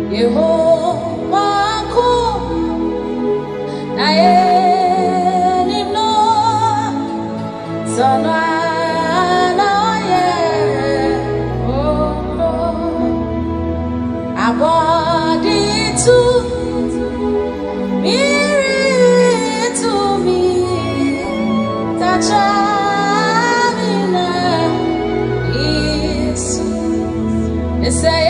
Yehovah ko na elino sana na ye abadi tu miri to me tachamina isu say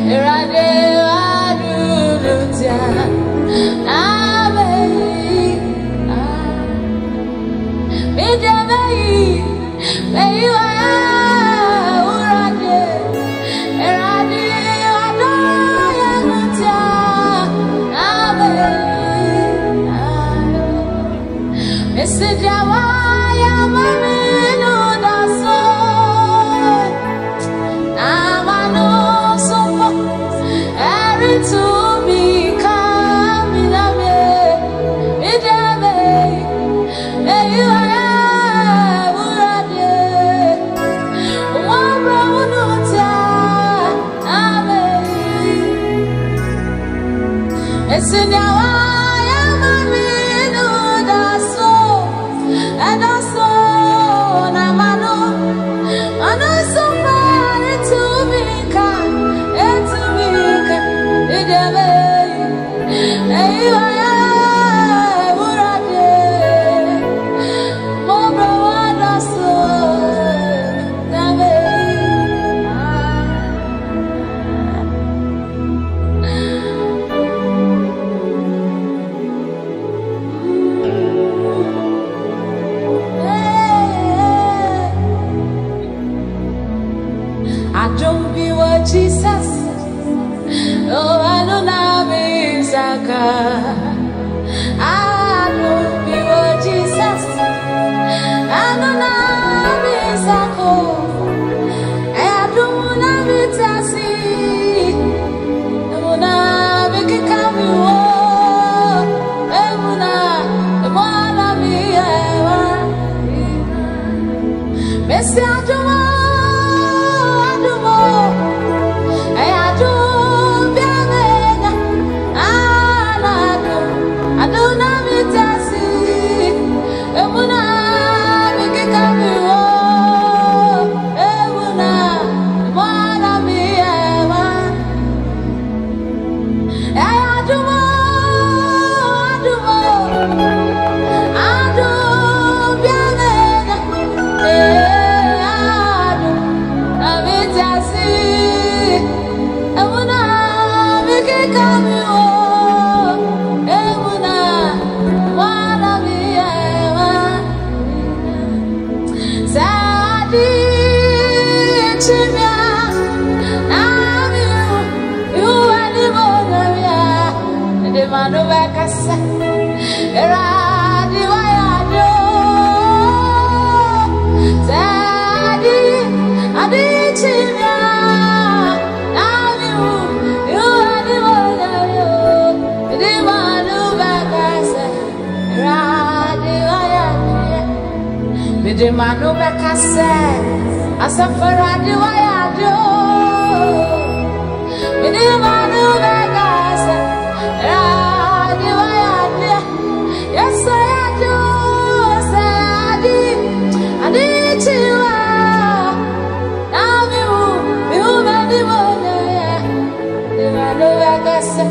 Erade adudutia Abeyi Midabeyi Beyi wa Urade Erade adudutia Abeyi Mesidawa ya maminu daso Namano sopo to me, come in a way, you are one brown it's in now I am a minu daso, and also Namano, and also to me, come, and to me. I don't be what Jesus. Oh, I don't know Isaka. I don't be what Jesus. I don't know Isaka. I don't know Itasi. I don't know Mikikamu. Emuna, Emana Miawa. Messi Aduma. The man who make us say, as a Ferrari, why I do. The man who make us say, yes, I do. I did you. Now you made the one. The man who make us say,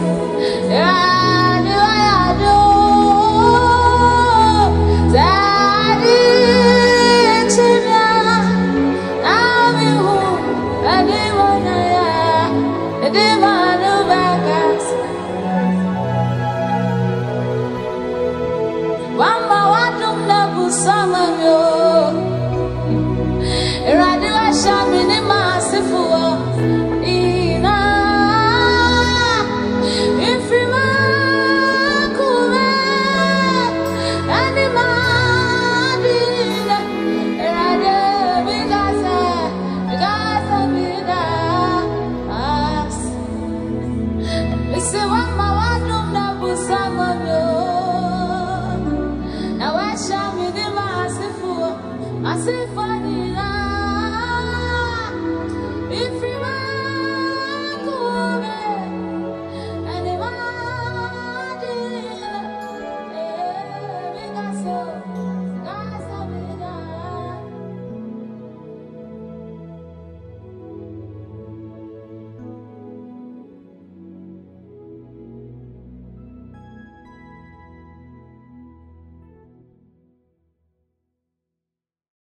I say